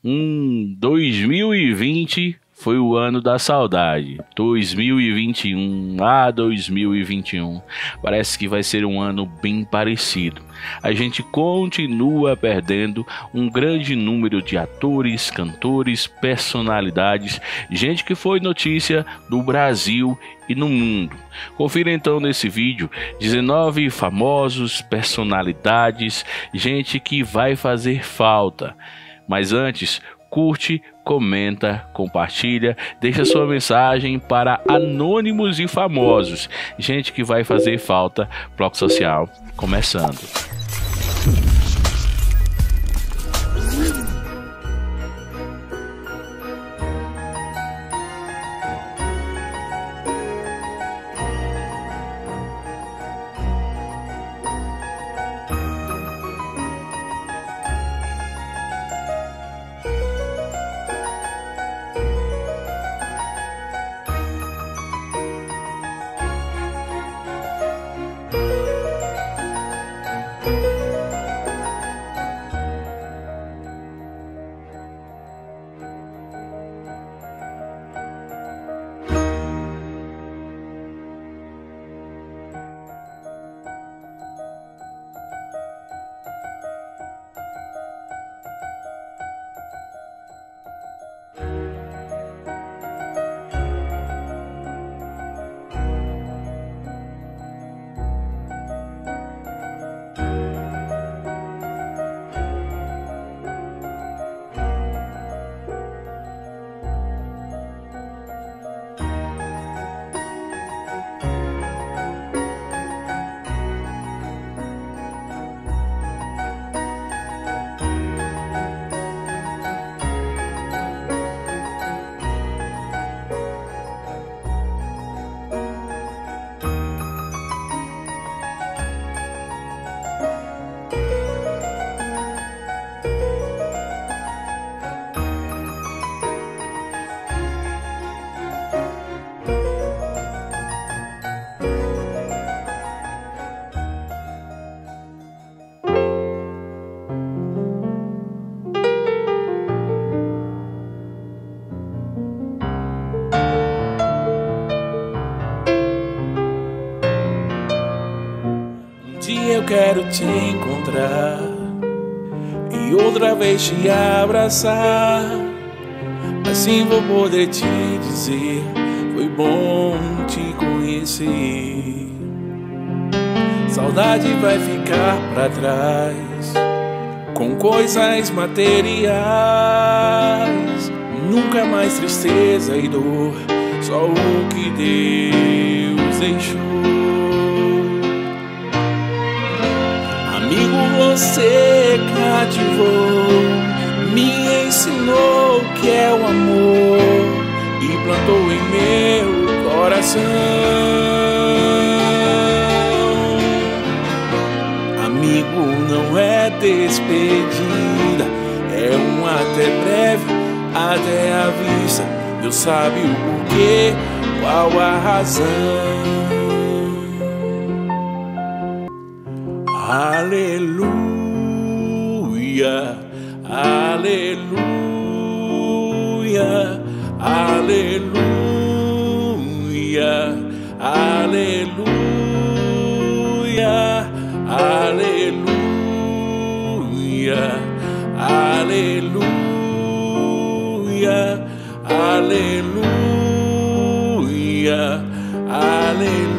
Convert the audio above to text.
2020 foi o ano da saudade. 2021, 2021. Parece que vai ser um ano bem parecido. A gente continua perdendo um grande número de atores, cantores, personalidades, gente que foi notícia no Brasil e no mundo. Confira então nesse vídeo 19 famosos, personalidades, gente que vai fazer falta. Mas antes, curte, comenta, compartilha, deixa sua mensagem para anônimos e famosos, gente que vai fazer falta. Bloco Social começando. Eu quero te encontrar e outra vez te abraçar. Assim vou poder te dizer: foi bom te conhecer. Saudade vai ficar pra trás com coisas materiais. Nunca mais tristeza e dor, só o que Deus deixou. Amigo, você cativou, me ensinou o que é o amor e plantou em meu coração. Amigo, não é despedida, é um até breve, até a vista. Deus sabe o porquê, qual a razão. Aleluia, aleluia, aleluia, aleluia, aleluia, aleluia, aleluia, aleluia.